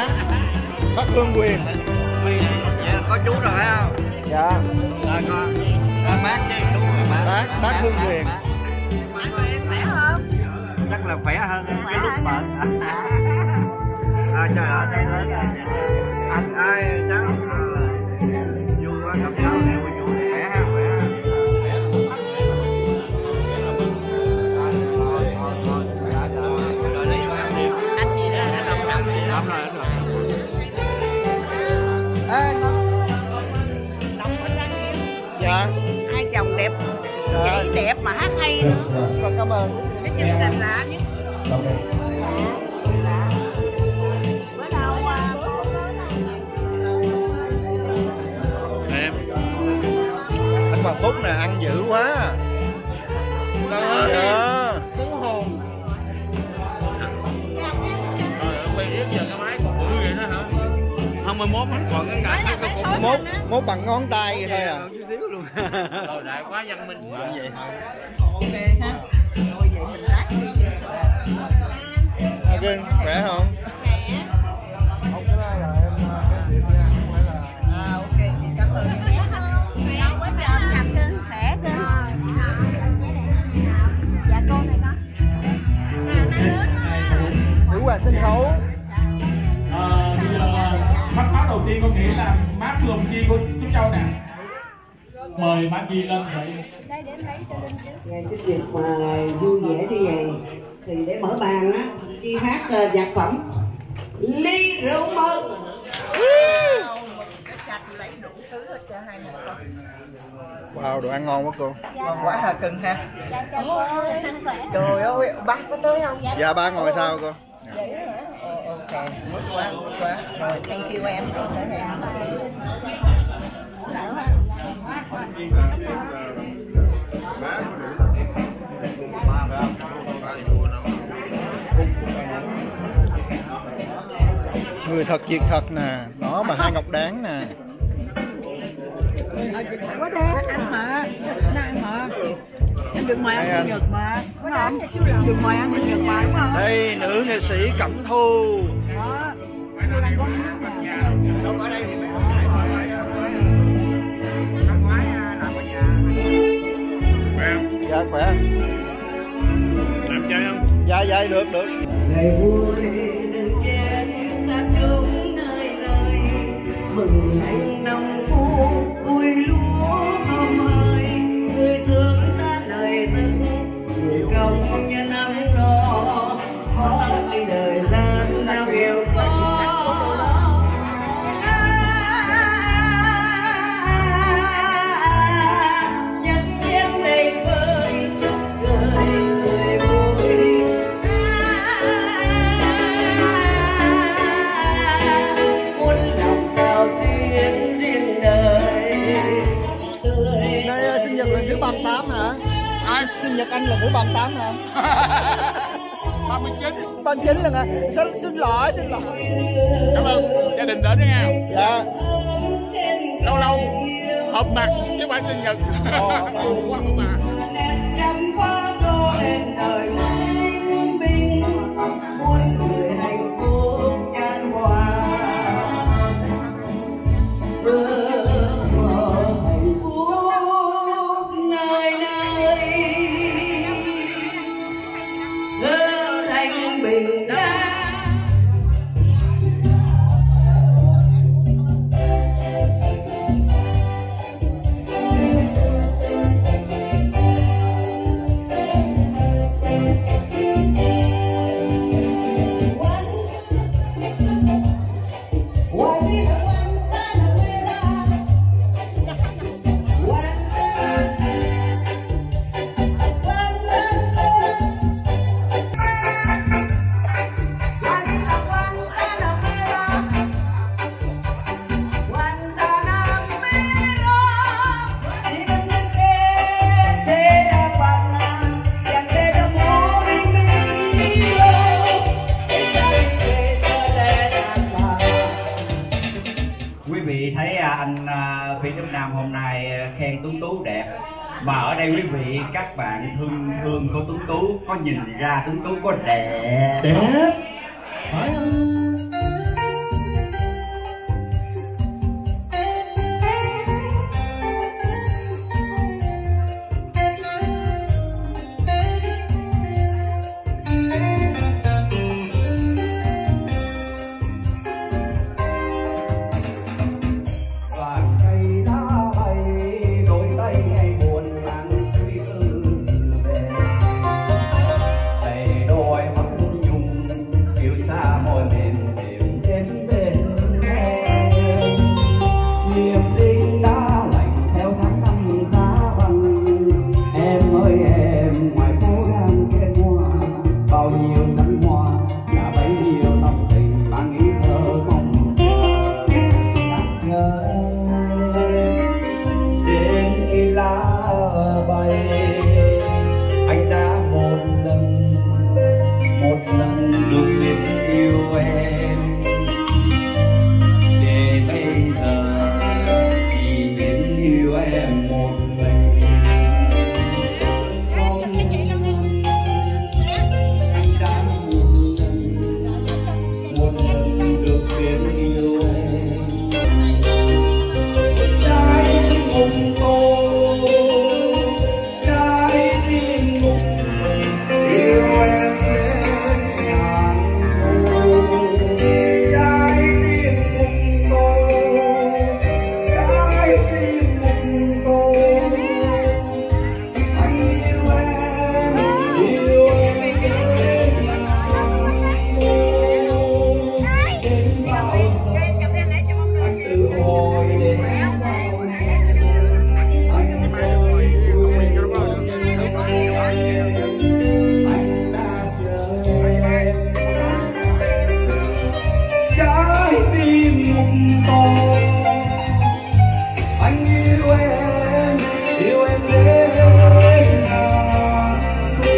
Bác Hương Quyền. Dạ, có chú rồi phải không? Dạ. Rồi con. Bác chứ đúng rồi Bác Hương Quyền. Khỏe không? Chắc là khỏe hơn cái lúc bệnh. Trời ơi, đây lớn rồi. Anh ơi, cháu vui quá, gặp cháu này vui, khỏe ha, khỏe ha. Anh gì đó đã làm gì đó. Dạ. Hai chồng đẹp, nhảy đẹp mà hát hay nữa. Con cảm ơn. Cái chương trình lạ nhất. Bữa nào Em. Anh Hoàng Phúc nè, ăn dữ quá. Đó. Đó. Cú hồn. Bây giờ cái máy còn bự vậy đó hả? 21 mình còn cái Mốt bằng ngón tay vậy thôi à. chút xíu luôn. Rồi đại quá văn minh vậy. Ok ha. Rồi vậy mình lát đi. Ok, khỏe không? Ok, chị cảm ơn. Dạ cô này con. Nữ hoàng sân khấu. Bây giờ phát pháo đầu tiên con nghĩ là má Phường Chi của Tuấn Châu nè. Mời má Chi lên vậy. Cái việc mà vui vẻ như vậy thì để mở bàn á, Chi hát nhạc phẩm Ly Rượu Mừng. Cái sạch lấy đủ thứ hết cho hai mẹ con. Wow, đồ ăn ngon quá cô. Ngon quá hả cưng ha? Dạ chào cô. Khỏe. Trời ơi, bác có tới không? Dạ ba ngồi sao cô? Vậy đó hả? Ok, good quá, good quá. Rồi, thank you em. Người thật việc thật nè. Đó bà Hai Ngọc Đáng nè. Quá đẹp, ăn mà. Nó ăn mà. Anh được mời ăn sinh nhật mà, đúng không? Được mời ăn sinh nhật mà, đúng không? Đây, nữ nghệ sĩ Cẩm Thu. Đó. Dạ khỏe. Làm chơi không? Dạ dạ được. Ngày vui đừng chén ta chung nơi nơi mừng anh năm phú vui lúa thơm hơi người thương ra lời từng người công nhân năm đó có đi đời gian nào hiểu có nhắc chiến đầy vơi chúc cười người vui muốn làm sao xuyên duyên đời tươi. Đây sinh nhật lần thứ 38 hả? Ai? Sinh nhật anh lần thứ 38 hả? 39. 39 lần hả? Xin lỗi. Cảm ơn gia đình đến nha. Dạ. Lâu lâu họp mặt chứ phải sinh nhật. Quá không mà. Trăm phá đô lên đời bình bình muôn người hạnh phúc chan hòa ước mơ hạnh phúc nơi nơi hương thanh bình an. Quý vị thấy anh Phi Đức Nam hôm nay khen Tuấn Tú đẹp. Mà ở đây quý vị các bạn thương cô Tuấn Tú có nhìn ra Tuấn Tú có đẹp. Đẹp. Phải không? không to. Anh yêu em đến ngàn thu.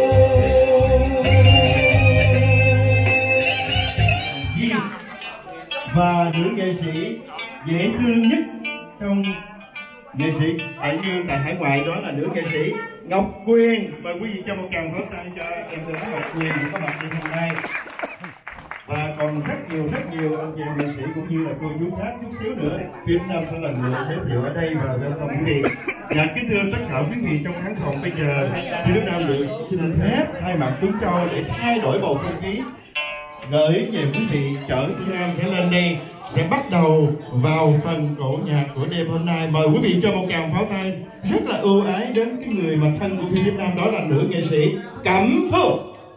Và nữ nghệ sĩ dễ thương nhất trong nghệ sĩ tại Dương tại hải ngoại đó là nữ nghệ sĩ Ngọc Quyên. Mời quý vị cho một tràng pháo tay cho em nữ Ngọc Quyên của các bạn hôm nay. Và còn rất nhiều anh chị em nghệ sĩ cũng như là cô chú khác chút xíu nữa Việt Nam sẽ lần nữa giới thiệu ở đây và welcome quý vị. Và kính thưa tất cả quý vị trong khán phòng, bây giờ Việt Nam được xin phép thay mặt Tuấn Châu để thay đổi bầu không khí, gửi về quý vị chở Việt Nam sẽ lên đây, sẽ bắt đầu vào phần cổ nhạc của đêm hôm nay. Mời quý vị cho một tràng pháo tay rất là ưu ái đến cái người mà thân của Việt Nam, đó là nữ nghệ sĩ Cẩm Thu.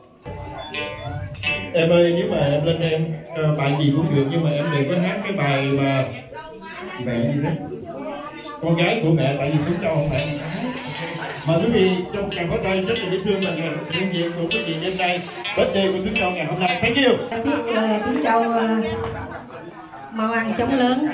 Em ơi, nếu mà em lên em bài gì cũng được, nhưng mà em đừng có hát cái bài mà mẹ gì đó, con gái của mẹ, tại vì Tuấn Châu không phải mà quý vị trong tràng pháo tay rất là dễ thương là sự hiện diện của quý vị đêm nay birthday của Tuấn Châu ngày hôm nay. Thank you. Tuấn Châu mau ăn trống lớn.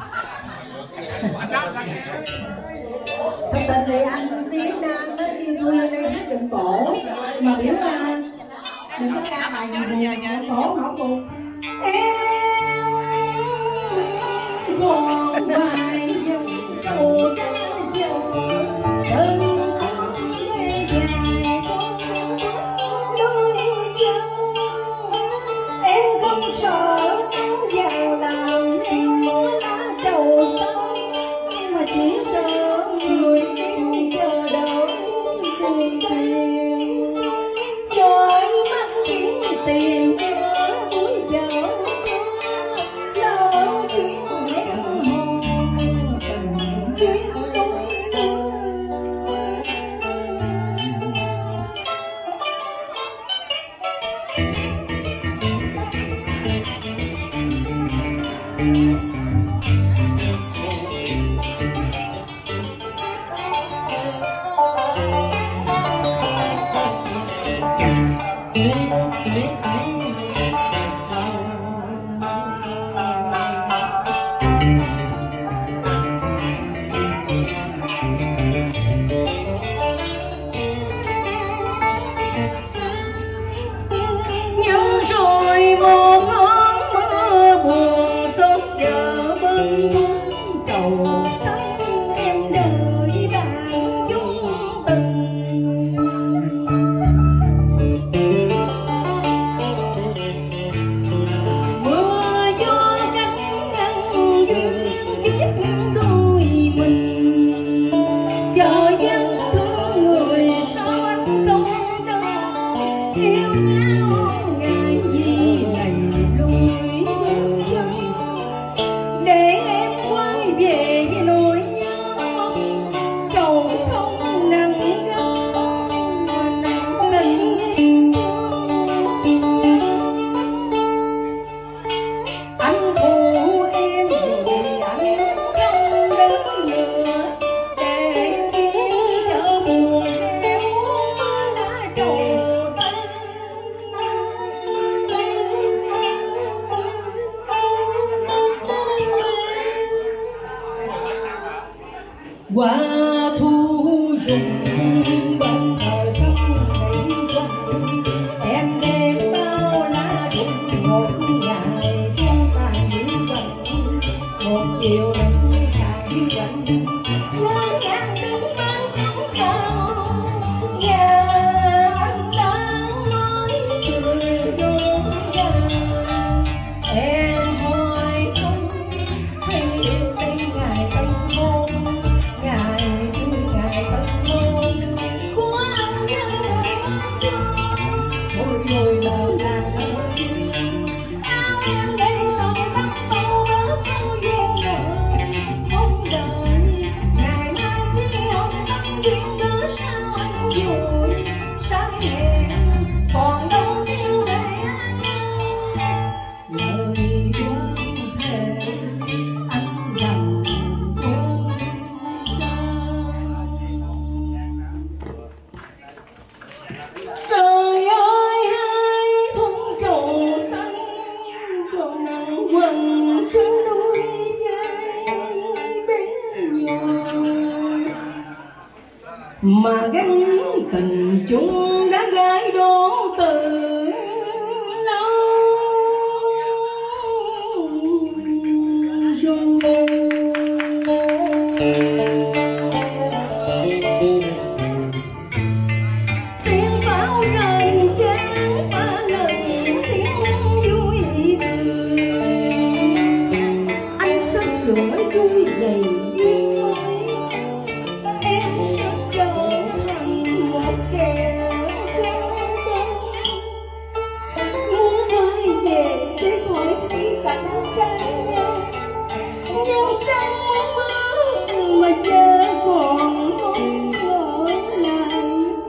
Thật tình thì anh Việt Nam nó kêu tôi lên đây hát giọng cổ, mà biểu đừng có ca bài gì buồn, cổ không buồn. Em còn bài giọng cổ ca giọng đơn không để dài con đôi chân. Em không sợ giàu làm em lá đầu sông, nhưng mà chỉ sợ người em chờ đợi tiền tiền cho ấy mắt kiếm tiền cho cuối giờ lỡ chuyện em hồn tình chuyện tôi. Qua thu rụng bằng thời sông thủy quanh, em đem bao lá rụng một ngày cho ta giữ quanh, một chiều nắng cài quanh lá nhang đứng mang trống cao, nhà anh đang nói cười đôi ra. Em hỏi anh hay yêu tay ngày tân hôn, ngày tân hôn của anh nhớ mỗi người là nàng ơi, áo em đây sầu tóc tô bớt bao gian rồi. trên đôi vai bên ngoài mà gánh tình chúng đã gái đổ từ lâu rồi. Tiếng pháo rền chán pha lần tiếng vui cười, anh sắp sửa vui đầy duyên mới, em sắp trở thành một kẻ muốn quay về để khỏi thấy cảnh trai nhưng trong mơ mà giờ còn mong ở lại.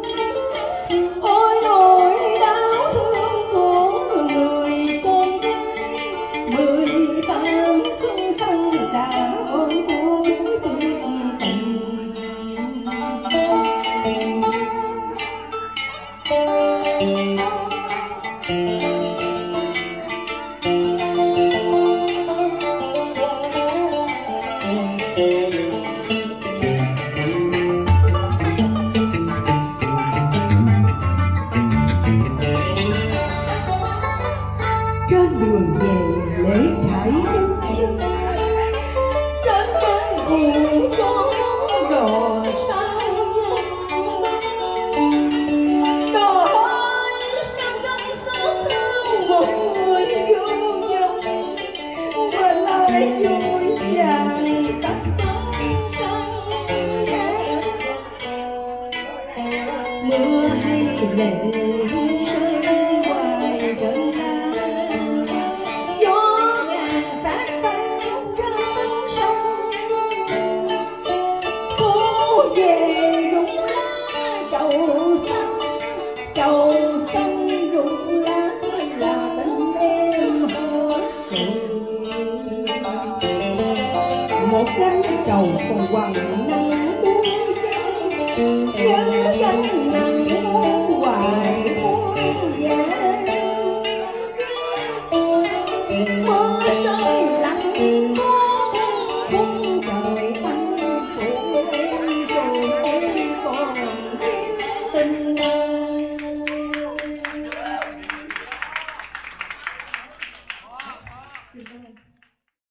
Ôi nỗi đau thương của người con gái 18 xuân xanh đã ôm vui tình. Trên đường về lễ thải nước chân, trên bên cùng có đò sao nhân. Đò ơi sao gánh xót thương một người vô vọng và lại vui vàng tắt tán sang đêm. Mưa hay lệ rơi hoài trên lan, gió ngàn sát pháo trong sông. Phố về rụng lá chầu xanh rụng lá là tình em hết rồi. Một gánh chầu còn quằn nắng buông chân, nhớ gánh nắng